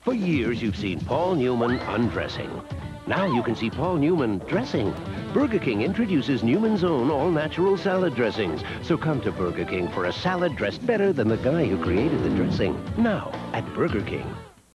For years, you've seen Paul Newman undressing. Now you can see Paul Newman dressing. Burger King introduces Newman's own all-natural salad dressings. So come to Burger King for a salad dressed better than the guy who created the dressing. Now at Burger King.